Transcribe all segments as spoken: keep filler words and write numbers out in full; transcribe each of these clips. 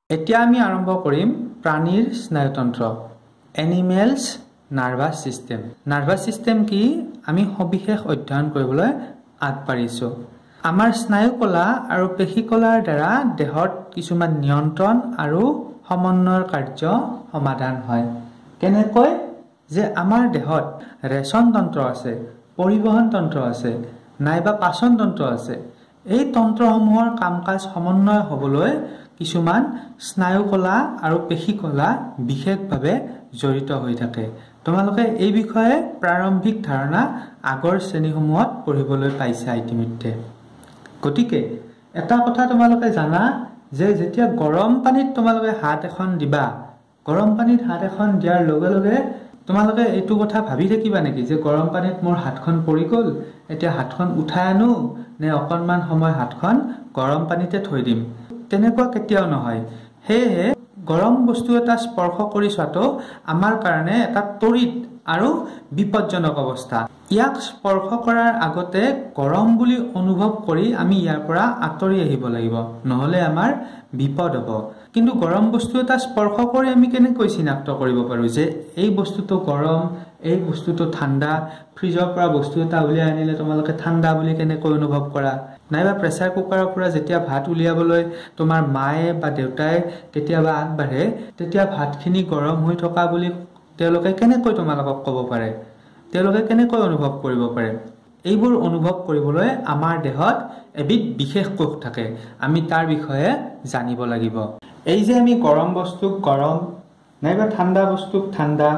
এতিয়া আমি আৰম্ভ কৰিম প্ৰাণীৰ স্নায়ুতন্ত্ৰ animals nervous system. Nervous system কি আমি সবিশেষ অধ্যয়ন কৰিবলৈ আগবাঢ়িছো। আমাৰ স্নায়ুকলা আৰু পেশীকলাৰ দ্বাৰা দেহত কিছুমান নিয়ন্ত্ৰণ আৰু সমন্বয়ৰ কাৰ্য সমাধান হয়। কেনেকৈ যে আমাৰ দেহত ৰেচন তন্ত্ৰ আছে, পৰিবহন তন্ত্ৰ আছে, নাইবা পাচন তন্ত্ৰ আছে। এই তন্ত্ৰসমূহৰ কাম-কাজ সমন্বয় হ'বলৈ কিছুমান স্নায়ুকলা আৰু পেশীকলা বিশেষভাৱে জড়িত হৈ থাকে। তোমালোকে এই বিষয়ে প্ৰাৰম্ভিক ধাৰণা আগৰ শ্ৰেণীসমূহত পঢ়িবলৈ পাইছা ইতিমধ্যে। গতিকে এটা কথা তোমালোকে জানা যে যেতিয়া গৰম পানীত তোমালোকে হাত এখন দিবা, গৰম পানীত হাত এখন দিয়াৰ লগে লগে তোমালোকে এইটো কথা ভাবি থাকিবা নেকি যে গৰম পানীত মোৰ হাতখন পৰি গ'ল, এতিয়া হাতখন উঠাই আনো নে অকণমান সময় হাতখন গৰম পানীতে থৈ দিম? তেনেকুৱা কেতিয়াও নহয়। সেয়েহে গৰম বস্তু এটা স্পৰ্শ কৰি চোৱাটো আমাৰ কাৰণে এটা তড়িৎ আৰু বিপদজনক অৱস্থা। ইয়াক স্পৰ্শ কৰাৰ আগতে গৰম বুলি অনুভৱ কৰি আমি ইয়াৰ পৰা আঁতৰি আহিব লাগিব, নহ'লে আমাৰ বিপদ হ'ব। কিন্তু গৰম বস্তু এটা স্পৰ্শ কৰি আমি কেনেকৈ চিনাক্ত কৰিব পাৰো যে এই বস্তুটো গৰম, এই বস্তুটো ঠাণ্ডা? ফ্ৰিজৰ পৰা বস্তু এটা উলিয়াই আনিলে তোমালোকে ঠাণ্ডা বুলি কেনেকৈ অনুভৱ কৰা? নাইবা প্ৰেছাৰ কুকাৰৰ পৰা যেতিয়া ভাত উলিয়াবলৈ তোমাৰ মায়ে বা দেউতাই কেতিয়াবা আগবাঢ়ে, তেতিয়া ভাতখিনি গৰম হৈ থকা বুলি তেওঁলোকে কেনেকৈ তোমালোকক ক'ব পাৰে? তেওঁলোকে কেনেকৈ অনুভৱ কৰিব পাৰে? এইবোৰ অনুভৱ কৰিবলৈ আমাৰ দেহত এবিধ বিশেষ কোষ থাকে। আমি তাৰ বিষয়ে জানিব লাগিব। এই যে আমি গৰম বস্তুক গৰম, নাইবা ঠাণ্ডা বস্তুক ঠাণ্ডা,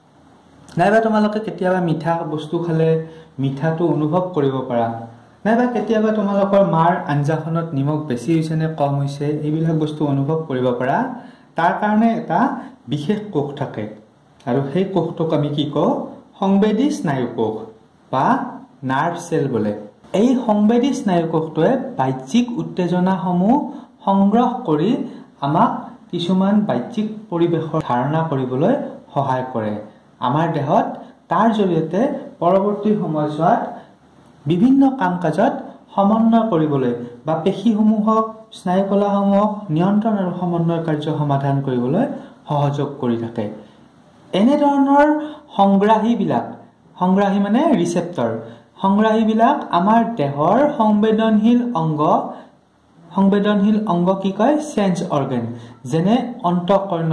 নাইবা তোমালোকে কেতিয়াবা মিঠা বস্তু খালে মিঠাটো অনুভৱ কৰিব পাৰা, নাইবা কেতিয়াবা তোমালোকৰ মাৰ আঞ্জাখনত নিমখ বেছি হৈছে নে কম হৈছে, এইবিলাক বস্তু অনুভৱ কৰিব পাৰা। তাৰ কাৰণে এটা বিশেষ কোষ থাকে আৰু সেই কোষটোক আমি কি কওঁ? সংবেদী স্নায়ু কোষ বা নাৰ্ভ চেল বোলে। এই সংবেদী স্নায়ু কোষটোৱে বাহ্যিক উত্তেজনাসমূহ সংগ্ৰহ কৰি আমাক কিছুমান বাহ্যিক পৰিৱেশৰ ধাৰণা কৰিবলৈ সহায় কৰে। আমাৰ দেহত তাৰ জৰিয়তে পৰৱৰ্তী সময়ছোৱাত বিভিন্ন কাম কাজত সমন্বয় কৰিবলৈ বা পেশীসমূহক স্নায়ুকলাসমূহক নিয়ন্ত্ৰণ আৰু সমন্বয় কাৰ্য সমাধান কৰিবলৈ সহযোগ কৰি থাকে। এনেধৰণৰ সংগ্ৰাহীবিলাক, সংগ্ৰাহী মানে ৰিচেপ্টৰ, সংগ্ৰাহীবিলাক আমাৰ দেহৰ সংবেদনশীল অংগ, সংবেদনশীল অংগ কি কয়? চেঞ্জ অৰ্গেন, যেনে অন্তঃকৰ্ণ,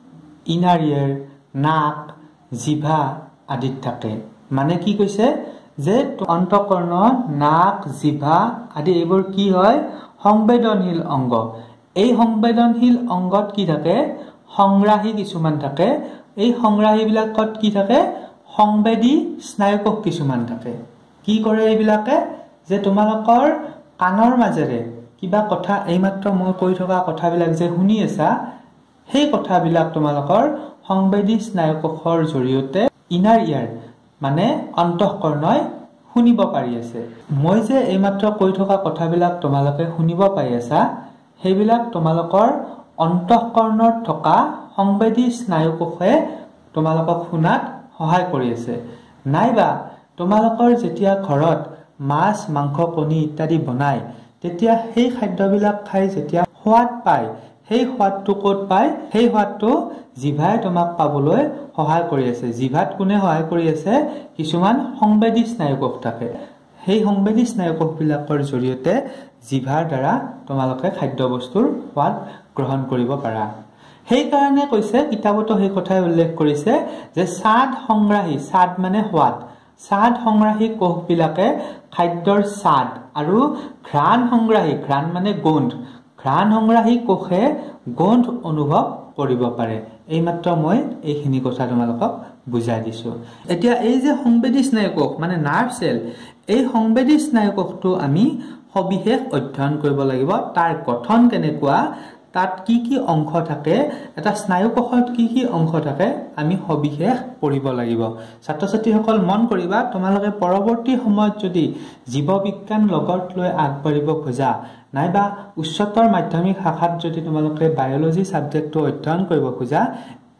ইনাৰ ইয়েৰ, নাক, জিভা আদিত থাকে। মানে কি কৈছে যে অন্তঃকৰ্ণ, নাক, জিভা আদি এইবোৰ কি হয়? সংবেদনশীল অংগ। এই সংবেদনশীল অংগত কি থাকে? সংগ্ৰাহী কিছুমান থাকে। এই সংগ্ৰাহীবিলাকত কি থাকে? সংবেদী স্নায়ুকোষ কিছুমান থাকে। কি কৰে এইবিলাকে? যে তোমালোকৰ কাণৰ মাজেৰে কিবা কথা, এইমাত্ৰ মই কৈ থকা কথাবিলাক যে শুনি আছা, সেই কথাবিলাক তোমালোকৰ সংবেদী স্নায়ুকোষৰ জৰিয়তে ইনাৰ ইয়াৰ মানে অন্তঃকৰ্ণই শুনিব পাৰি আছে। মই যে এইমাত্ৰ কৈ থকা কথাবিলাক তোমালোকে শুনিব পাই আছা, সেইবিলাক তোমালোকৰ অন্তঃকৰ্ণত থকা সংবেদী স্নায়ুকোষে তোমালোকক শুনাত সহায় কৰি আছে। নাইবা তোমালোকৰ যেতিয়া ঘৰত মাছ, মাংস, কণী ইত্যাদি বনায়, তেতিয়া সেই খাদ্যবিলাক খাই যেতিয়া সোৱাদ পায়, সেই সোৱাদটো ক'ত পায়? সেই সোৱাদটো জিভাই তোমাক পাবলৈ সহায় কৰি আছে। জিভাত কোনে সহায় কৰি আছে? কিছুমান সংবেদী স্নায়ুকোষ থাকে। সেই সংবেদী স্নায়ুকোষবিলাকৰ জৰিয়তে জিভাৰ দ্বাৰা তোমালোকে খাদ্যবস্তুৰ সোৱাদ গ্ৰহণ কৰিব পাৰা। সেইকাৰণে কৈছে, কিতাপতো সেই কথাই উল্লেখ কৰিছে যে স্বাদ সংগ্ৰাহী, স্বাদ মানে সোৱাদ, স্বাদ সংগ্ৰাহী কোষবিলাকে খাদ্যৰ স্বাদ আৰু ঘ্ৰাণ সংগ্ৰাহী, ঘ্ৰাণ মানে গোন্ধ, ঘ্ৰাণ সংগ্ৰাহী কোষে গোন্ধ অনুভৱ কৰিব পাৰে। এইমাত্ৰ মই এইখিনি কথা তোমালোকক বুজাই দিছো। এতিয়া এই যে সংবেদী স্নায়ুকোষ মানে নাৰ্ভ চেল, এই সংবেদী স্নায়ুকোষটো আমি সবিশেষ অধ্যয়ন কৰিব লাগিব। তাৰ গঠন কেনেকুৱা, তাত কি কি অংশ থাকে, এটা স্নায়ুকোষত কি কি অংশ থাকে, আমি সবিশেষ পঢ়িব লাগিব। ছাত্ৰ ছাত্ৰীসকল মন কৰিবা, তোমালোকে পৰৱৰ্তী সময়ত যদি জীৱ বিজ্ঞান লগত লৈ আগবাঢ়িব খোজা, নাইবা উচ্চতৰ মাধ্যমিক শাখাত যদি তোমালোকে বায়'লজি ছাবজেক্টটো অধ্যয়ন কৰিব খোজা,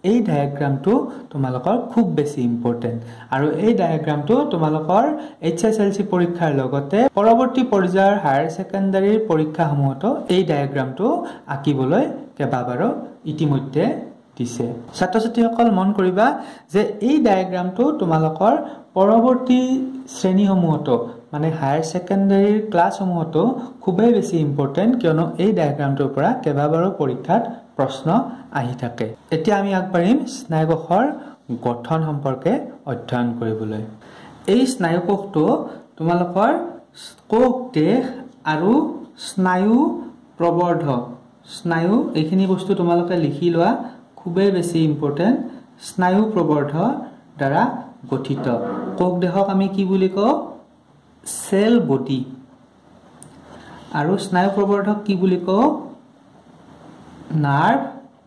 এই ডায়াগ্ৰামটো তোমালোকৰ খুব বেছি ইম্পৰ্টেন্ট আৰু এই ডায়াগ্ৰামটো তোমালোকৰ এইচ এছ এল সি পৰীক্ষাৰ লগতে পৰৱৰ্তী পৰ্যায়ৰ হায়াৰ সেকেন্ডাৰীৰ পৰীক্ষাসমূহতো এই ডায়াগ্ৰামটো আঁকিবলৈ কেবাবাৰো ইতিমধ্যে দিছে ছাত্ৰ ছাত্ৰীসকল মন কৰিবা যে এই ডায়াগ্ৰামটো তোমালোকৰ পৰৱৰ্তী শ্ৰেণীসমূহতো মানে হায়াৰ সেকেন্ডাৰীৰ ক্লাছসমূহতো খুবেই বেছি ইম্পৰ্টেন্ট কিয়নো এই ডায়াগ্ৰামটোৰ পৰা কেবাবাৰো পৰীক্ষাত প্ৰশ্ন আহি থাকে এতিয়া আমি আগবাঢ়িম স্নায়ুকোষৰ গঠন সম্পৰ্কে অধ্যয়ন কৰিবলৈ এই স্নায়ুকোষটো তোমালোকৰ কোষ দেহ আৰু স্নায়ু প্ৰবৰ্ধক স্নায়ু এইখিনি বস্তু তোমালোকে লিখি লোৱা খুবেই বেছি ইম্পৰ্টেন্ট স্নায়ু প্ৰবৰ্ধক দ্বাৰা গঠিত কোষ দেহক আমি কি বুলি কওঁ সেল বডি আৰু স্নায়ু প্ৰবৰ্ধক কি বুলি কওঁ নাৰ্ভ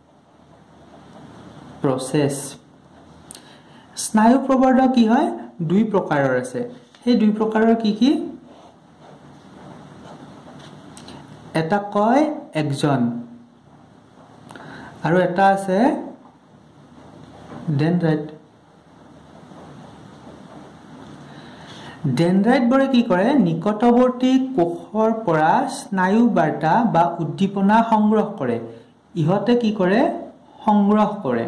প্ৰসেস স্নায়ু প্ৰবৰ্ধক কি হয় দুই প্ৰকাৰৰ আছে সেই দুই প্ৰকাৰৰ কি কি এটা কয় একজন আৰু এটা আছে ডেনড্ৰাইট ডেনড্ৰাইট বৰে কি কৰে নিকটৱৰ্তী কোষৰ পৰা স্নায়ু বাৰ্তা বা উদ্দীপনা সংগ্ৰহ কৰে ইহতে কি কৰে সংগ্ৰহ কৰে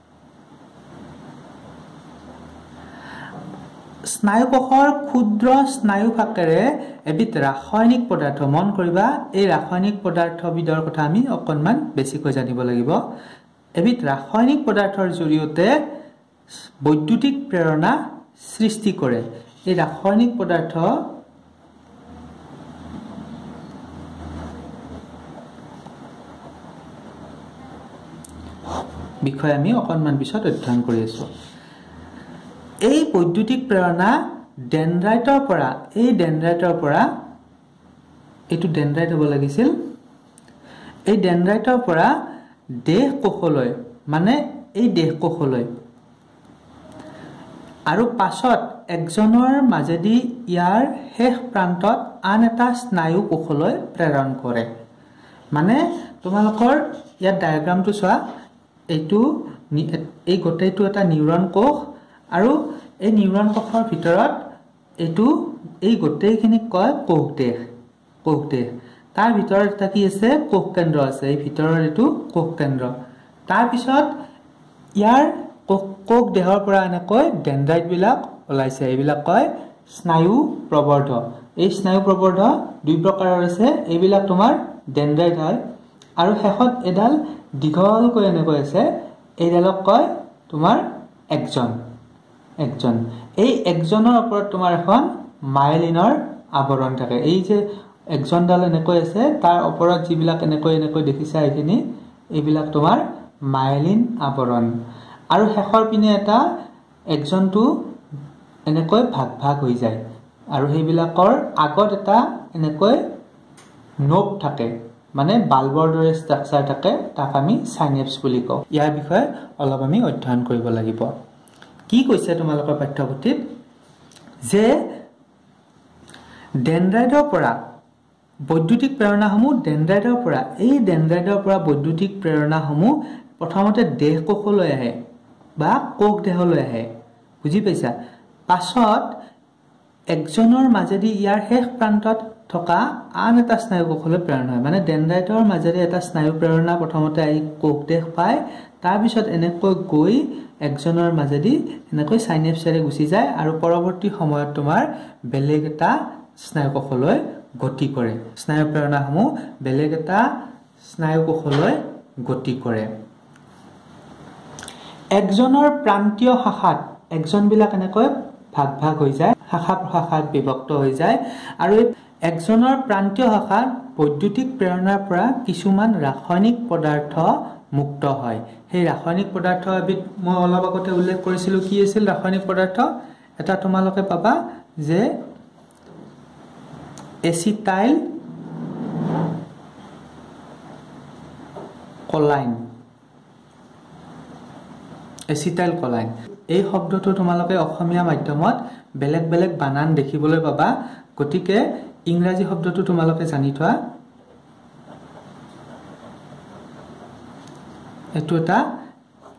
স্নায়ু কোষৰ ক্ষুদ্ৰ স্নায়ু ফাকেৰে এবিধ ৰাসায়নিক পদাৰ্থ মন কৰিবা এই ৰাসায়নিক পদাৰ্থবিধৰ কথা আমি অকণমান বেছিকৈ জানিব লাগিব এবিধ ৰাসায়নিক পদাৰ্থৰ জৰিয়তে বৈদ্যুতিক প্ৰেৰণা সৃষ্টি কৰে এই ৰাসায়নিক পদাৰ্থ বিষয়ে আমি অকণমান পিছত অধ্যয়ন কৰি আছো এই বৈদ্যুতিক প্ৰেৰণা ডেনড্ৰাইটৰ পৰা এই ডেনড্ৰাইটৰ পৰা এটো ডেনড্ৰাইট হ'ব লাগিছিল এই ডেনড্ৰাইটৰ পৰা দেহ কোষলৈ মানে এই দেহ কোষলৈ আৰু পাছত একজনৰ মাজেদি ইয়াৰ শেষ প্ৰান্তত আন এটা স্নায়ু কোষলৈ প্ৰেৰণ কৰে মানে তোমালোকৰ ইয়াৰ ডায়াগ্ৰামটো চোৱা এইটো এই গোটেইটো এটা নিউৰন কোষ আৰু এই নিউৰন কোষৰ ভিতৰত এইটো এই গোটেইখিনিক কয় কোষ দেহ কোষ দেহ তাৰ ভিতৰত এটা কি আছে কোষ কেন্দ্ৰ আছে এই ভিতৰৰ এইটো কোষ কেন্দ্ৰ তাৰ পিছত ইয়াৰ কোষ দেহৰ পৰা এনেকৈ ডেনড্ৰাইট বিলাক ওলাইছে এইবিলাক কয় স্নায়ু প্ৰবৰ্ধক এই স্নায়ু প্ৰবৰ্ধক দুই প্ৰকাৰৰ আছে এইবিলাক তোমাৰ ডেনড্ৰাইট হয় আৰু শেষত এডাল দীঘলকৈ এনেকৈ আছে এইডালক কয় তোমাৰ একজন একজন এই একজনৰ ওপৰত তোমাৰ এখন মাইলিনৰ আৱৰণ থাকে এই যে একজনডাল এনেকৈ আছে তাৰ ওপৰত যিবিলাক এনেকৈ এনেকৈ দেখিছা এইখিনি এইবিলাক তোমাৰ মাইলিন আৱৰণ আৰু শেষৰ পিনে এটা একজনটো এনেকৈ ভাগ ভাগ হৈ যায় আৰু সেইবিলাকৰ আগত এটা এনেকৈ নোপ থাকে মানে বাল্বৰ দৰে ষ্ট্ৰাকচাৰ থাকে তাক আমি সাইনেপছ বুলি কওঁ ইয়াৰ বিষয়ে অলপ আমি অধ্যয়ন কৰিব লাগিব কি কৈছে তোমালোকৰ পাঠ্যপুথিত যে ডেনড্ৰাইটৰ পৰা বৈদ্যুতিক প্ৰেৰণাসমূহ ডেনড্ৰাইটৰ পৰা এই ডেনড্ৰাইটৰ পৰা বৈদ্যুতিক প্ৰেৰণাসমূহ প্ৰথমতে দেহ কোষলৈ আহে বা কোষ দেহলৈ আহে বুজি পাইছা পাছত একজনৰ মাজেদি ইয়াৰ শেষ প্ৰান্তত থকা আন এটা স্নায়ু কোষলৈ প্ৰেৰণ হয় মানে ডেনড্ৰাইটৰ মাজেৰে এটা স্নায়ু প্ৰেৰণা প্ৰথমতে আহি কোষ দেহ পায় তাৰ পিছত এনেকৈ গৈ একজনৰ মাজেদি এনেকৈ সাইনেপছেৰে গুচি যায় আৰু পৰৱৰ্তী সময়ত তোমাৰ বেলেগ এটা স্নায়ু কোষলৈ গতি কৰে স্নায়ু প্ৰেৰণাসমূহ বেলেগ এটা স্নায়ু কোষলৈ গতি কৰে একজনৰ প্ৰান্তীয় শাখাত একজনবিলাক এনেকৈ ভাগ ভাগ হৈ যায় শাখা প্ৰশাখাত বিভক্ত হৈ যায় আৰু একজনৰ প্ৰান্তীয় শাখাত বৈদ্যুতিক প্ৰেৰণাৰ পৰা কিছুমান ৰাসায়নিক পদাৰ্থ মুক্ত হয় সেই ৰাসায়নিক পদাৰ্থ এবিধ মই অলপ আগতে উল্লেখ কৰিছিলো কি আছিল ৰাসায়নিক পদাৰ্থ এটা তোমালোকে পাবা যে এচিটাইল কোলাইন এচিটাইল কোলাইন এই শব্দটো তোমালোকে অসমীয়া মাধ্যমত বেলেগ বেলেগ বানান দেখিবলৈ পাবা গতিকে ইংৰাজী শব্দটো তোমালোকে জানি থোৱা এটো এটা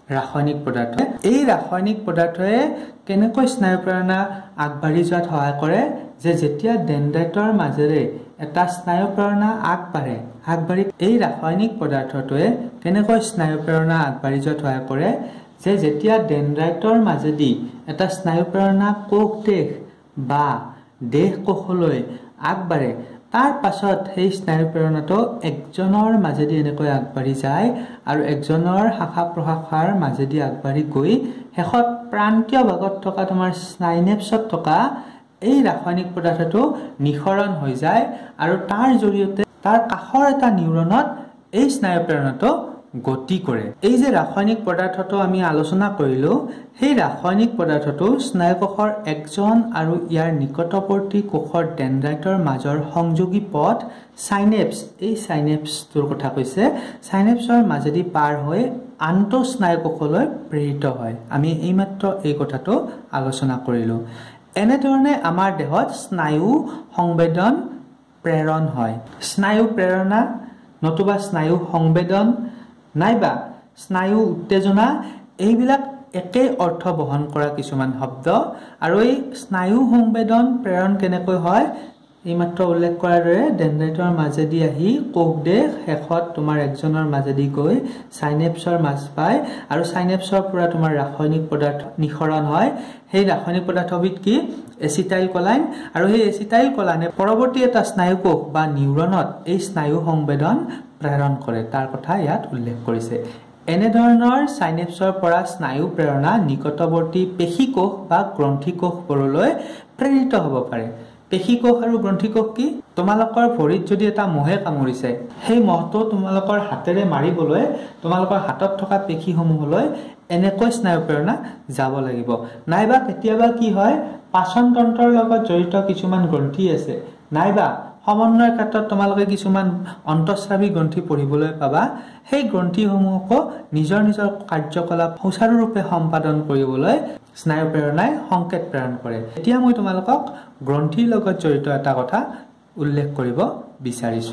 ৰাসায়নিক পদাৰ্থ এই ৰাসায়নিক পদাৰ্থয়ে কেনেকৈ স্নায়ু প্ৰেৰণা আগবাঢ়ি যোৱাত সহায় কৰে যে যেতিয়া ডেনড্ৰাইটৰ মাজেৰে এটা স্নায়ু প্ৰেৰণা আগবাঢ়ে আগবাঢ়ি এই ৰাসায়নিক পদাৰ্থটোৱে কেনেকৈ স্নায়ু প্ৰেৰণা আগবাঢ়ি যোৱাত সহায় কৰে যে যেতিয়া ডেনড্ৰাইটৰ মাজেদি এটা স্নায়ু প্ৰেৰণা কোষ দেশ বা দেহ কোষলৈ আগবাঢ়ে তাৰ পাছত সেই স্নায়ু প্ৰেৰণাটো একজনৰ মাজেদি এনেকৈ আগবাঢ়ি যায় আৰু একজনৰ শাখা প্ৰশাখাৰ মাজেদি আগবাঢ়ি গৈ শেষত প্ৰান্তীয় ভাগত থকা তোমাৰ স্নাইনেপছত থকা এই ৰাসায়নিক পদাৰ্থটো নিঃসৰণ হৈ যায় আৰু তাৰ জৰিয়তে তাৰ কাষৰ এটা নিউৰনত এই স্নায়ু প্ৰেৰণাটো গতি কৰে এই যে ৰাসায়নিক পদাৰ্থটো আমি আলোচনা কৰিলো সেই ৰাসায়নিক পদাৰ্থটো স্নায়ুকোষৰ একজন আৰু ইয়াৰ নিকটৱৰ্তী কোষৰ ডেনড্ৰাইটৰ মাজৰ সংযোগী পথ সাইনেপছ এই সাইনেপছটোৰ কথা কৈছে সাইনেপছৰ মাজেদি পাৰ হৈ আন্ত স্নায়ুকোষলৈ প্ৰেৰিত হয় আমি এইমাত্ৰ এই কথাটো আলোচনা কৰিলো এনেধৰণে আমাৰ দেহত স্নায়ু সংবেদন প্ৰেৰণ হয় স্নায়ু প্ৰেৰণা নতুবা স্নায়ু সংবেদন নাইবা স্নায়ু উত্তেজনা এইবিলাক একে অৰ্থ বহন কৰা কিছুমান শব্দ আৰু এই স্নায়ু সংবেদন প্ৰেৰণ কেনেকৈ হয় এইমাত্ৰ উল্লেখ কৰাৰ দৰে ডেনড্ৰাইটৰ মাজেদি আহি কোষ দেশ শেষত তোমাৰ একজনৰ মাজেদি গৈ সাইনেপছৰ মাজ পায় আৰু সাইনেপছৰ পৰা তোমাৰ ৰাসায়নিক পদাৰ্থ নিঃসৰণ হয় সেই ৰাসায়নিক পদাৰ্থবিধ কি এচিটাইল কোলাইন আৰু সেই এচিটাইল কোলাইনে পৰৱৰ্তী এটা স্নায়ু কোষ বা নিউৰনত এই স্নায়ু সংবেদন প্ৰেৰণ কৰে তাৰ কথা ইয়াত উল্লেখ কৰিছে এনে ধৰণৰ সাইনেপছৰ পৰা স্নায়ু প্ৰেৰণা নিকটৱৰ্তী পেশী কোষ বা গ্ৰন্থি কোষবোৰলৈ প্ৰেৰিত হ'ব পাৰে পেশী কোষ আৰু গ্ৰন্থি কোষ কি তোমালোকৰ ভৰিত যদি এটা মহে কামুৰিছে সেই মহটো তোমালোকৰ হাতেৰে মাৰিবলৈ তোমালোকৰ হাতত থকা পেশীসমূহলৈ এনেকৈ স্নায়ু প্ৰেৰণা যাব লাগিব নাইবা কেতিয়াবা কি হয় পাচন তন্ত্ৰৰ লগত জড়িত কিছুমান গ্ৰন্থি আছে নাইবা সমন্বয়ৰ ক্ষেত্ৰত তোমালোকে কিছুমান অন্তঃস্ৰাৱী গ্ৰন্থি পঢ়িবলৈ পাবা সেই গ্ৰন্থিসমূহক নিজৰ নিজৰ কাৰ্যকলাপ সুচাৰুৰূপে সম্পাদন কৰিবলৈ স্নায়ু প্ৰেৰণাই সংকেত প্ৰেৰণ কৰে এতিয়া মই তোমালোকক গ্ৰন্থিৰ লগত জড়িত এটা কথা উল্লেখ কৰিব বিচাৰিছো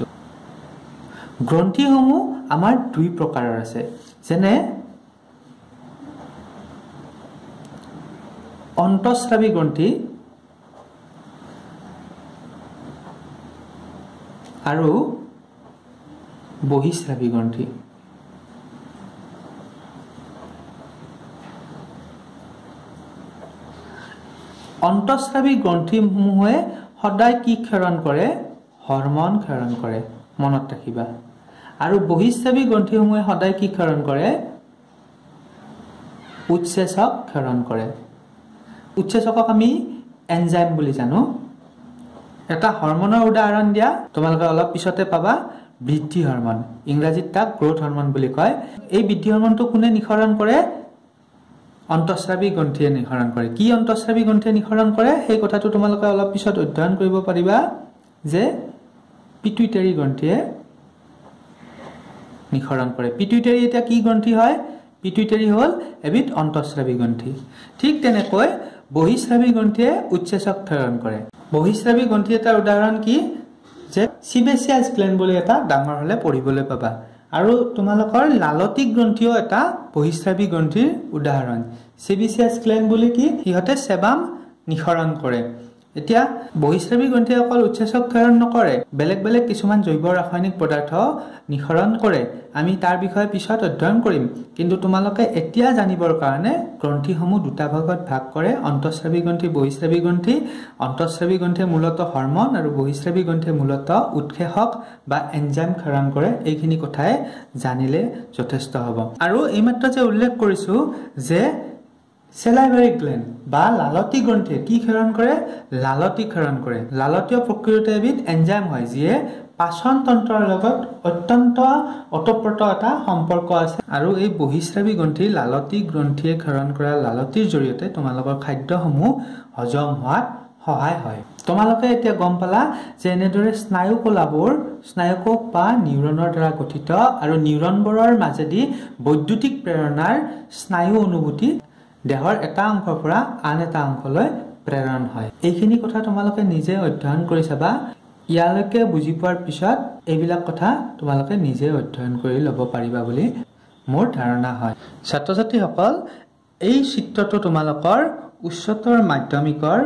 গ্ৰন্থিসমূহ আমাৰ দুই প্ৰকাৰৰ আছে যেনে অন্তঃস্ৰাৱী গ্ৰন্থি আৰু বহিঃস্ৰাৱী গ্ৰন্থি অন্তঃস্ৰাৱী গ্ৰন্থিসমূহে সদায় কি ক্ষৰণ কৰে হৰমন ক্ষৰণ কৰে মনত ৰাখিবা আৰু বহিঃস্ৰাৱী গ্ৰন্থিসমূহে সদায় কি ক্ষৰণ কৰে উৎসেচক ক্ষৰণ কৰে উৎসেচকক আমি এনজাইম বুলি জানো এটা হৰমনৰ উদাহৰণ দিয়া তোমালোকে অলপ পিছতে পাবা বৃদ্ধি হৰমন ইংৰাজীত তাক গ্ৰোথ হৰমন বুলি কয় এই বৃদ্ধি হৰমনটো কোনে নিঃসৰণ কৰে অন্তঃস্ৰাৱী গ্ৰন্থিয়ে নিঃসৰণ কৰে কি অন্তঃস্ৰাৱী গ্ৰন্থিয়ে নিঃসৰণ কৰে সেই কথাটো তোমালোকে অলপ পিছত অধ্যয়ন কৰিব পাৰিবা যে পিটুইটাৰী গ্ৰন্থিয়ে নিঃসৰণ কৰে পিটুইটাৰী এটা কি গ্ৰন্থি হয় পিটুইটাৰী হল এবিধ অন্তঃস্ৰাৱী গ্ৰন্থি ঠিক তেনেকৈ বহিঃস্ৰাৱী গ্ৰন্থিয়ে উৎসেচক প্ৰেৰণ কৰে বহিঃস্ৰাৱী গ্ৰন্থি এটাৰ উদাহৰণ কি যে সিবেচিয়াছ গ্ল্যান্ড বুলি এটা ডাঙৰ হলে পঢ়িবলৈ পাবা আৰু তোমালোকৰ লালতিক গ্ৰন্থিও এটা বহিঃস্ৰাৱী গ্ৰন্থিৰ উদাহৰণ সিবেচিয়াছ গ্ল্যান্ড বুলি কি ইহতে সেবাম নিঃসৰণ কৰে এতিয়া বহিঃস্ৰাৱী গ্ৰন্থিয়ে অকল উৎসেচক প্ৰেৰণ নকৰে বেলেগ বেলেগ কিছুমান জৈৱ ৰাসায়নিক পদাৰ্থ নিঃসৰণ কৰে আমি তাৰ বিষয়ে পিছত অধ্যয়ন কৰিম কিন্তু তোমালোকে এতিয়া জানিবৰ কাৰণে গ্ৰন্থিসমূহ দুটা ভাগত ভাগ কৰে অন্তঃস্ৰাৱী গ্ৰন্থি বহিঃস্ৰাৱী গ্ৰন্থি অন্তঃস্ৰাৱী গ্ৰন্থিয়ে মূলত হৰমন আৰু বহিঃস্ৰাৱী গ্ৰন্থিয়ে মূলত উৎসেচক বা এনজাইম ক্ষৰণ কৰে এইখিনি কথাই জানিলে যথেষ্ট হ'ব আৰু এইমাত্ৰ যে উল্লেখ কৰিছো যে সেলাইভাৰী গ্ল্যান্ড বা লালতি গ্ৰন্থিয়ে কি ক্ষৰণ কৰে লালতি ক্ষৰণ কৰে লালতীয় প্ৰকৃতিৰ এবিধ এনজাইম হয় যিয়ে পাচন তন্ত্ৰৰ লগত অত্যন্ত অতঃপ্ৰত এটা সম্পৰ্ক আছে আৰু এই বহিঃস্ৰাৱী গ্ৰন্থি লালতি গ্ৰন্থিয়ে ক্ষৰণ কৰা লালতিৰ জৰিয়তে তোমালোকৰ খাদ্যসমূহ হজম হোৱাত সহায় হয় তোমালোকে এতিয়া গম পালা যে এনেদৰে স্নায়ু কলাবোৰ স্নায়ুকোষ বা নিউৰনৰ দ্বাৰা গঠিত আৰু নিউৰনবোৰৰ মাজেদি বৈদ্যুতিক প্ৰেৰণাৰ স্নায়ু অনুভূতি দেহৰ এটা অংশৰ পৰা আন এটা অংশলৈ প্ৰেৰণ হয় এইখিনি কথা তোমালোকে নিজে অধ্যয়ন কৰি চাবা ইয়ালৈকে বুজি পোৱাৰ পিছত এইবিলাক কথা তোমালোকে নিজে অধ্যয়ন কৰি ল'ব পাৰিবা বুলি মোৰ ধাৰণা হয়। ছাত্ৰ ছাত্ৰীসকল, এই চিত্ৰটো তোমালোকৰ উচ্চতৰ মাধ্যমিকৰ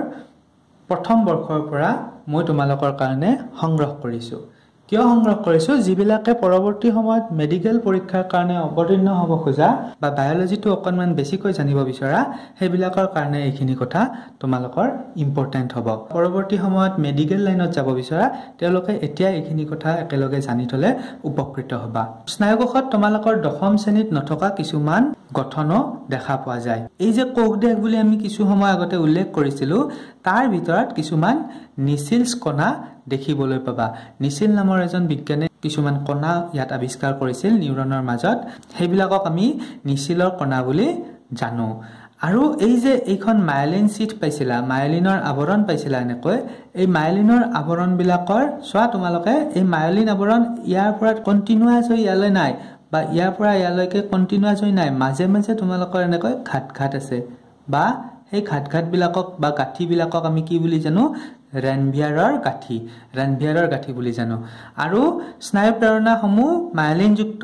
প্ৰথম বৰ্ষৰ পৰা মই তোমালোকৰ কাৰণে সংগ্ৰহ কৰিছোঁ। কিয় সংগ্ৰহ কৰিছোঁ? যিবিলাকে পৰৱৰ্তী সময়ত মেডিকেল পৰীক্ষাৰ কাৰণে অৱতীৰ্ণ হ'ব খোজা বা বায়'লজিটো অকণমান বেছিকৈ জানিব বিচৰা, সেইবিলাকৰ কাৰণে এইখিনি কথা তোমালোকৰ ইম্পৰ্টেণ্ট হ'ব। পৰৱৰ্তী সময়ত মেডিকেল লাইনত যাব বিচৰা তেওঁলোকে এতিয়া এইখিনি কথা একেলগে জানি থ'লে উপকৃত হ'বা। স্নায়ুকোষত তোমালোকৰ দশম শ্ৰেণীত নথকা কিছুমান গঠনো দেখা পোৱা যায়। এই যে কোষদেশ বুলি আমি কিছু সময় আগতে উল্লেখ কৰিছিলোঁ, তাৰ ভিতৰত কিছুমান নিচিলছ কণা দেখিবলৈ পাবা। নিচিল নামৰ এজন বিজ্ঞানী কিছুমান কণা ইয়াত আৱিষ্কাৰ কৰিছিল নিউৰনৰ মাজত, সেইবিলাকক আমি নিচিলৰ কণা বুলি জানো। আৰু এই যে এইখন মায়েলিন চিট পাইছিলা, মায়েলিনৰ আৱৰণ পাইছিলা এনেকৈ, এই মায়েলিনৰ আৱৰণবিলাকৰ চোৱা তোমালোকে, এই মায়েলিন আৱৰণ ইয়াৰ পৰা কণ্টিনিউৱাছ হৈ ইয়ালৈ নাই বা ইয়াৰ পৰা ইয়ালৈকে কণ্টিনিউৱাছ হৈ নাই, মাজে মাজে তোমালোকৰ এনেকৈ ঘাট ঘাট আছে বা সেই ঘাট ঘাটবিলাকক বা গাঁঠিবিলাকক আমি কি বুলি জানো? ৰেনভিয়াৰৰ গাঁঠি, ৰেনভিয়াৰৰ গাঁঠি বুলি জানো। আৰু স্নায়ু প্ৰেৰণাসমূহ মায়েলিনযুক্ত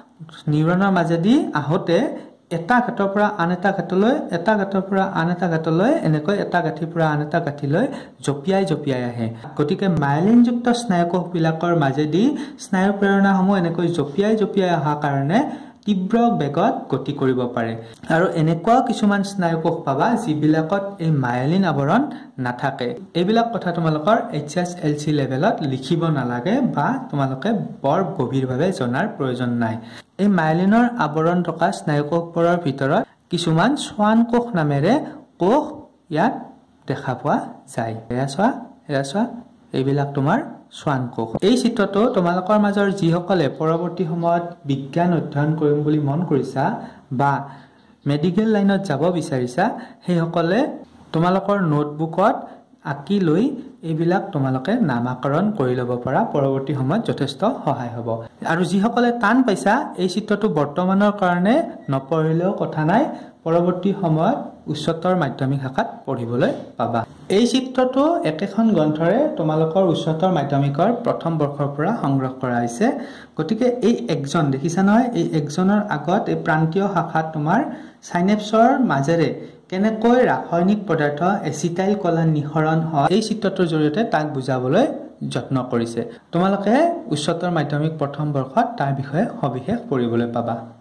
নিউৰনৰ মাজেদি আহোঁতে এটা ঘাটৰ পৰা আন এটা ঘাটলৈ, এটা ঘাটৰ পৰা আন এটা ঘাটলৈ, এনেকৈ এটা গাঁঠিৰ পৰা আন এটা গাঁঠিলৈ জঁপিয়াই জঁপিয়াই আহে। গতিকে মায়েলিনযুক্ত স্নায়ুকোষবিলাকৰ মাজেদি স্নায়ু প্ৰেৰণাসমূহ এনেকৈ জঁপিয়াই জঁপিয়াই অহাৰ কাৰণে তীব্ৰ বেগত গতি কৰিব পাৰে। আৰু এনেকুৱা কিছুমান স্নায়ুকোষ পাবা যিবিলাকত এই মায়েলিন আৱৰণ নাথাকে। এইবিলাক কথা তোমালোকৰ এইচ এছ এল চি লেভেলত লিখিব নালাগে বা তোমালোকে বৰ গভীৰভাৱে জনাৰ প্ৰয়োজন নাই। এই মায়েলিনৰ আৱৰণ থকা স্নায়ুকোষবোৰৰ ভিতৰত কিছুমান শ্বান কোষ নামেৰে কোষ ইয়াত দেখা পোৱা যায়। এয়া চোৱা, এয়া চোৱা, এইবিলাক তোমাৰ শ্বান কোষ। এই চিত্ৰটো তোমালোকৰ মাজৰ যিসকলে পৰৱৰ্তী সময়ত বিজ্ঞান অধ্যয়ন কৰিম বুলি মন কৰিছা বা মেডিকেল লাইনত যাব বিচাৰিছা, সেইসকলে তোমালোকৰ নোটবুকত আঁকি লৈ এইবিলাক তোমালোকে নামাকৰণ কৰি ল'ব পৰা, পৰৱৰ্তী সময়ত যথেষ্ট সহায় হ'ব। আৰু যিসকলে টান পাইছা, এই চিত্ৰটো বৰ্তমানৰ কাৰণে নপঢ়িলেও কথা নাই, পৰৱৰ্তী সময়ত উচ্চতৰ মাধ্যমিক শাখাত পঢ়িবলৈ পাবা। এই চিত্ৰটো একেখন গ্ৰন্থৰে তোমালোকৰ উচ্চতৰ মাধ্যমিকৰ প্ৰথম বৰ্ষৰ পৰা সংগ্ৰহ কৰা হৈছে। গতিকে এই একজন দেখিছা নহয়, এই একজনৰ আগত এই প্ৰান্তীয় শাখাত তোমাৰ চাইনেপছৰ মাজেৰে কেনেকৈ ৰাসায়নিক পদাৰ্থ এচিটাইল কলান নিঃসৰণ হয়, এই চিত্ৰটোৰ জৰিয়তে তাক বুজাবলৈ যত্ন কৰিছে। তোমালোকে উচ্চতৰ মাধ্যমিক প্ৰথম বৰ্ষত তাৰ বিষয়ে সবিশেষ পঢ়িবলৈ পাবা।